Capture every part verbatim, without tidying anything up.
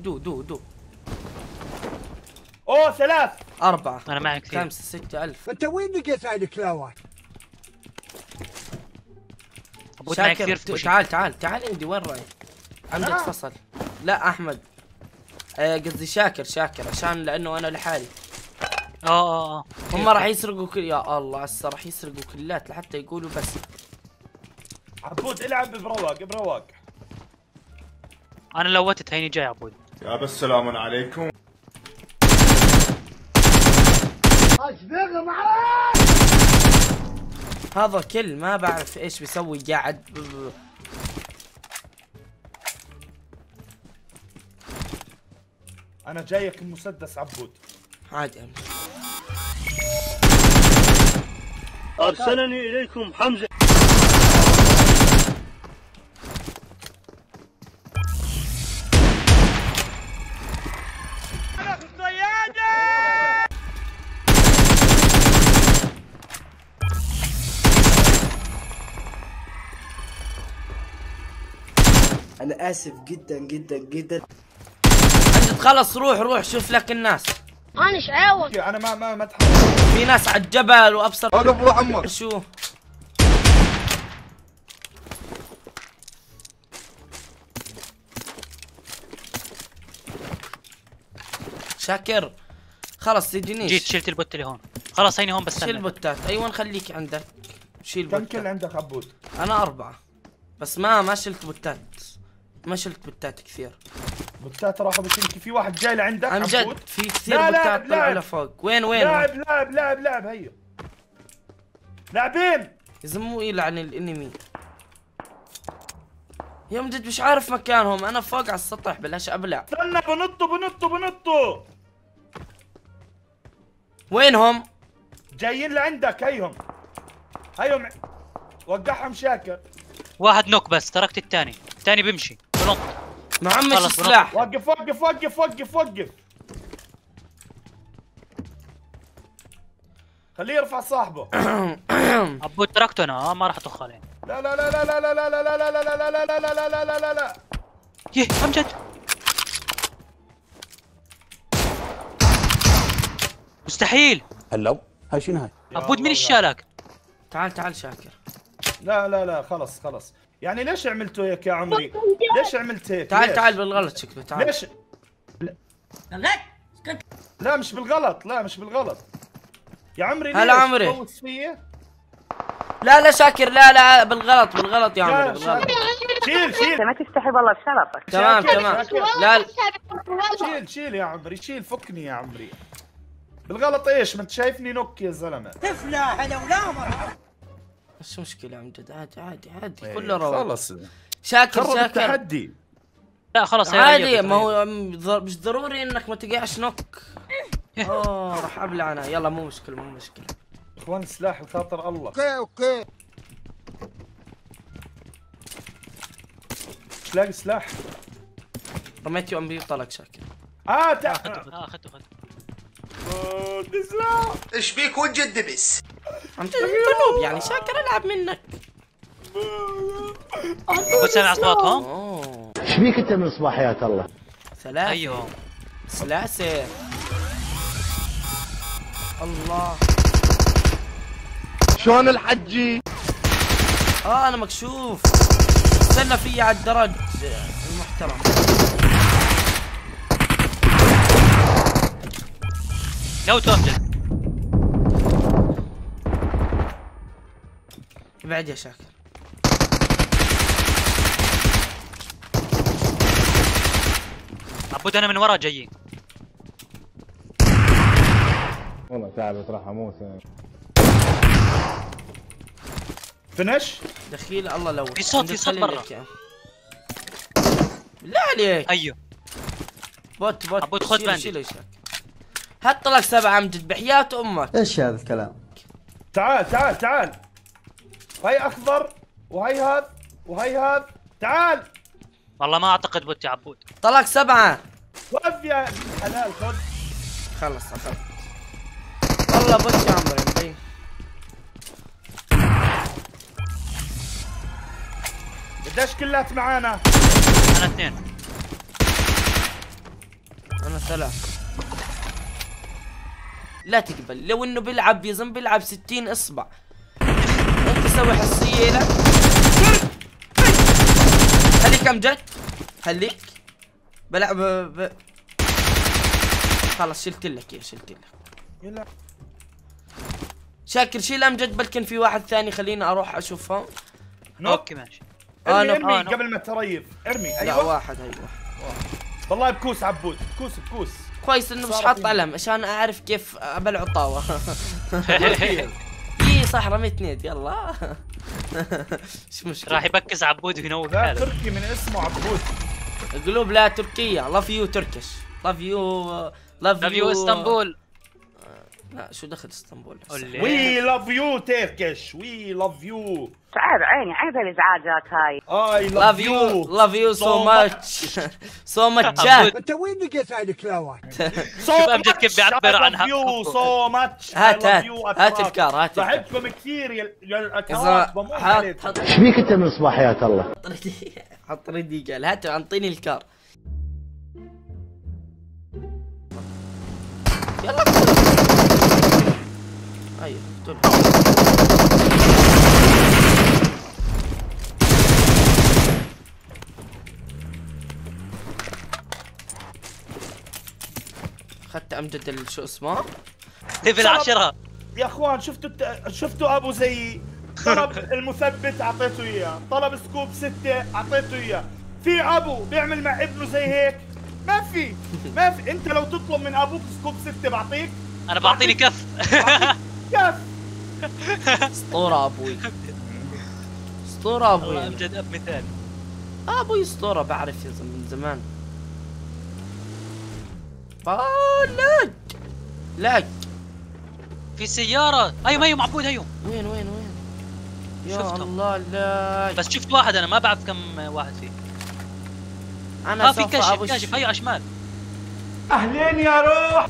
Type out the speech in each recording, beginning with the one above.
دو دو دو. اوه ثلاث أربعة انا معي كثير. خمسة ستة ألف. انت وين لقيت هاي الكلاوات؟ شاكر تعال تعال تعال عندي. وين رايح؟ عندك آه. فصل. لا احمد قصدي آه شاكر شاكر عشان لانه انا لحالي. اه اه اه هم راح يسرقوا كل يا الله هسه راح يسرقوا كلات لحتى يقولوا بس. عبود العب برواق برواق. انا لوتت هيني جاي عبود. يا بس سلام عليكم. هذا كل ما بعرف ايش بيسوي قاعد. انا جايك المسدس عبود. عادي أمي. ارسلني اليكم حمزه. انا اسف جدا جدا جدا. انت خلص روح روح شوف لك الناس. انا شعاوة. انا ما ما ما تحرك. في ناس على الجبل وابصر. وقف روح عمك. شو شاكر خلص تجينيش. جيت شلت البوت اللي هون. خلاص هيني هون بس. شيل البوتات. ايوه خليك عندك. شيل كم بوتات. كل عندك عبود؟ انا أربعة بس ما ما شلت بوتات. ما شلت بوتات كثير. بوتات راحوا بشيلك. في واحد جاي لعندك عن عبود. جد في كثير لا لا بوتات طلعوا لفوق. وين وين؟ لاعب لاعب لاعب لاعب هيا لاعبين. اذا مو يلعن الانمي. يا مجد مش عارف مكانهم. انا فوق على السطح بلاش ابلع. استنى بنطوا بنطوا بنطوا. وينهم؟ جايين لعندك. هيهم هيهم وقعهم شاكر. واحد نوك بس تركت الثاني. الثاني بيمشي بنط. معمش خلص السلاح. وقف وقف وقف وقف وقف. خليه يرفع صاحبه. عبود تركته انا ما راح اطخ عليه. لا لا لا لا لا لا لا لا لا لا لا لا لا لا لا لا لا لا لا. يه امجد مستحيل. هلو هاي شنو هاي؟ عبود مين الشالك؟ تعال تعال شاكر. لا لا لا خلص خلص. يعني ليش عملتوا هيك يا عمري؟ ليش عملت هيك؟ تعال ليش؟ تعال بالغلط شكله. تعال ليش؟ لا مش بالغلط. لا مش بالغلط يا عمري. هلا عمري. تفوز فيا؟ لا لا شاكر لا لا بالغلط بالغلط يا عمري بالغلط. شيل شيل. ما تستحي والله بشرفك. تمام تمام. لا لا شيل شيل يا عمري شيل. فكني يا عمري. بالغلط ايش؟ ما انت شايفني نوك يا زلمه. تفلح انا ولا مرة. مش مشكلة عمجد عادي عادي عادي كله رواق. خلص شاكر خرب شاكر التحدي. لا خلاص عادي. ما هو مش ضروري انك ما تقعش نوك. اوه راح ابلع انا. يلا مو مشكلة مو مشكلة. اخوان السلاح بخاطر الله. اوكي اوكي. مش لاقي سلاح. رميت يو ام بي وطلق شاكر. اه تعال. اه اخذته اخذته. سلاح. ايش فيك وجه الدبس؟ عم تقول انت نوب يعني شاكر العب منك. عبود سامع اصواتهم؟ اوه ايش فيك انت من الصباح حياة الله؟ ثلاثة. ايوه ثلاثة. الله شلون الحجي؟ اه انا مكشوف. استنى فيا على الدرج المحترم. لو توصل ابعد يا شاكر. عبود انا من ورا جايين. والله تعبت راح اموت. فنش. دخيل الله لو في صوت في صوت برا. بالله عليك. ايوه بوت بوت. عبود خذ باندي. شيله شيله. حط لك سبعة امجد بحياة امك. ايش هذا الكلام؟ تعال تعال تعال. هاي اخضر وهي هذا وهي هذا. تعال. والله ما اعتقد بوت يا عبود. طلق سبعة. خذ يا حلال خذ. خلص اخذت. والله بوت يا عمري. قديش كلات معانا؟ انا اثنين. انا ثلاث. لا تقبل، لو انه بيلعب يزن بيلعب ستين اصبع. انت سوي حسيه لا خليك امجد، خليك بلعب ب... خلاص شلت لك يا شلت لك. يلا شاكر شيل امجد، بلكن في واحد ثاني خليني اروح اشوفها. اوكي ماشي. آه ارمي نو. ارمي آه نو. قبل ما تريف ارمي. لا ايوه واحد ايوه. والله بكوس عبود، بكوس بكوس. كويس انه مش صار حاط فيني. علم عشان اعرف كيف ابلع طاوه. اي صح رميت نيد يلا. مش مشكلة. راح يبكس عبود وينوب لا حاله. تركي من اسمه عبود. قلوب لا تركيا. لاف يو تركش. لاف يو لاف لاف يو اسطنبول. لا شو دخل اسطنبول؟ قولي. وي لاف يو تركش، وي لاف يو. تعال عيني عيب الازعاجات هاي. اي لاف يو لاف يو سو ماتش سو ماتش. انت وين لقيت هاي الكلاوات؟ شوف امجد كيف بيعبر عن لاف يو سو ماتش. هات هات هات الكار هات الكار. بحبكم كثير يا إذا الاكراد، بموت حط عليكم. حط ايش بيك انت من صباحيات الله؟ حط ردي قال هات انطيني الكار. يلا ايوه طلع. اخذت امجد شو اسمه؟ ليفل عشرة. يا اخوان شفتوا الت... شفتوا ابو زيي طلب المثبت اعطيته اياه، طلب سكوب ستة اعطيته اياه. في ابو بيعمل مع ابنه زي هيك؟ ما في ما في. انت لو تطلب من ابوك سكوب ستة بعطيك؟ انا بعطيني كف. كيف؟ اسطورة ابوي. اسطورة والله ابوي. امجد اب مثالي. ابوي اسطورة بعرف يا زلمة من زمان. آه لاج لاج. في سيارة. ايوه ايوه معبود ايوه. وين وين وين؟ يا شفته. الله لاج. بس شفت واحد انا ما بعرف كم واحد فيه. انا ما في سوف كشف أبش. كشف هيا على شمال. اهلين يا روح.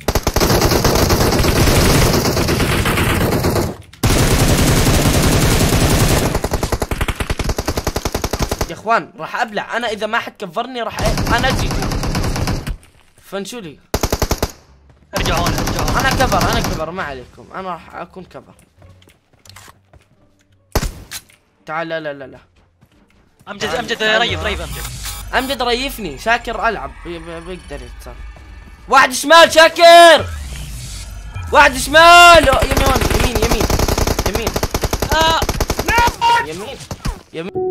يا اخوان راح ابلع انا اذا ما حد كفرني راح أ... انا اجي. فنشو لي؟ ارجع هون ارجع هون. انا كفر انا كفر ما عليكم، انا راح اكون كفر. تعال لا لا لا لا امجد تعال. امجد تعال. ريف ريف امجد. امجد ريفني. شاكر العب بي- بي- بيقدر يتصرف. واحد شمال شاكر. واحد شمال يمين يمين يمين يمين آه. يمين يمين